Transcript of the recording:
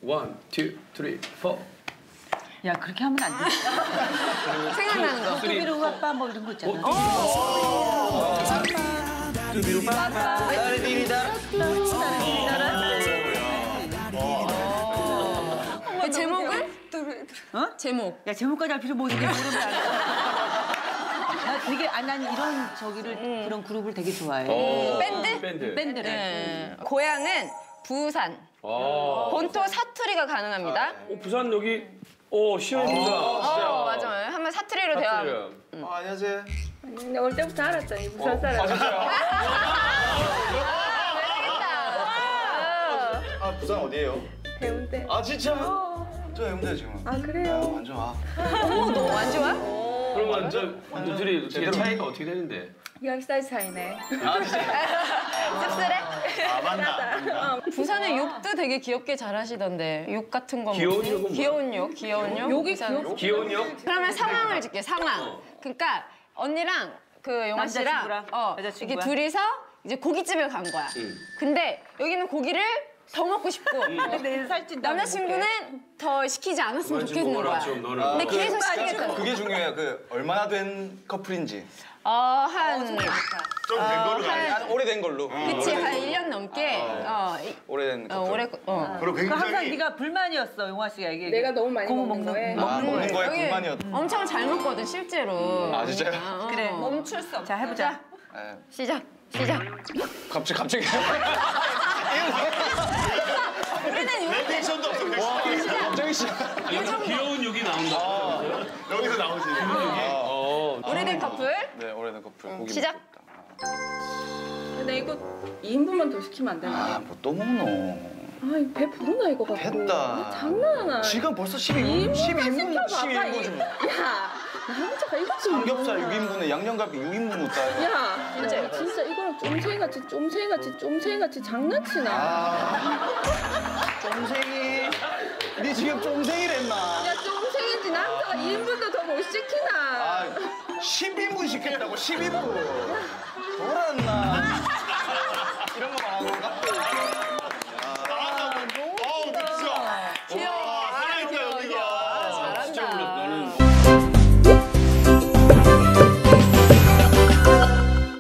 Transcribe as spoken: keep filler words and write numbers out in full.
원, 투, 쓰리, 포. 야 그렇게 하면 안 돼. 생각나는 거. 뚜비루 빠빠 뭐 이런 거 있잖아. 뚜비루 빠빠. 그 제목은? 어? 제목. 야 제목까지 할 필요 뭐 있는지 모르면 안 돼. 나 되게 아, 난 이런 저기를 음. 그런 그룹을 되게 좋아해. 음, 밴드? 밴드. 밴드를. 네. 고향은 부산. 오. 본토 사투리가 가능합니다. 어, 부산 여기 오 시원 부산. 어, 맞아요. 한번 사투리로 대화. 사투리요. 어, 안녕하세요. 근데 올 때부터 알았잖아. 부산 사람. 아 진짜요? 아, 부산 어디예요? 해운대. 아, 진짜? 저 해운대 지금. 아 그래요? 아, 완전 아. 어, 너무 안 좋아? 그러면 저 너들이 어떻게 차이가 어떻게 되는데? 열 살 차이네. 아, 진짜? 씁쓸해? 아, 맞나? 부산의 욕도 되게 귀엽게 잘하시던데. 욕 같은 거. 귀여운 욕은 뭐야? 귀여운 욕, 귀여운 욕. 욕이 부산- 귀엽- 귀여운 욕? 그러면 상황을 줄게, 상황. 그러니까 언니랑 그 영화 씨랑 남자친구랑? 어, 여자친구야? 이렇게 둘이서 이제 고깃집에 간 거야. 응. 근데 여기는 고기를 더 먹고 싶고 내일 살찐다. 남자친구는 더 시키지 않았으면 좋겠는 거야. 좀 너는. 아, 근데 그- 계속 시키겠다. 그게 중요해요. 그 얼마나 된 커플인지. 어, 한... 좀 된 어, 걸로. 한- 한 오래된 걸로. 그치, 한 일 년 넘게. 어, 이- 오래된 어, 커플. 오래, 어. 그리고 그 항상 굉장히 네가 불만이었어 용화 씨가 이게. 내가 너무 많이 고무 먹는 거에. 아, 먹는 먹는 거에. 거에 불만이었. 엄청 잘 먹거든, 실제로. 아, 진짜요? 어, 어. 그래. 멈출 수 없어. 자 해보자. 네. 시작, 시작. 갑자기 갑자기. 우리는 이렇게 텐션도 없어. 갑자기 씨. 여기서 귀여운 욕이 나온다. 여기서 나오지. 어. 오래된 커플. 네, 오래된 커플. 고기 시작. 먹고 있다. 근데 이거 이 인분만 더 시키면 안 되나? 아, 뭐 또 먹노? 아, 이거 배 부르나 이거 갖고. 됐다. 아, 장난하나? 지금 벌써 십이 분. 십이 분. 십이 분 좀. 야, 남자가 이거 좀. 삼겹살 육 인분에 양념갈비 육 인분 못다. 야, 진짜 진짜 이거는 쫌생이같이 쫌생이같이 쫌생이같이 장난치나? 아, 쫌생이. 니 지금 쫌생이랬나? 야, 쫌생인지 남자가 이 인분도 더 못 시키나? 아, 십 인분 시켰다고 십 인분. 돌았나? 이런 거 말하는 건가?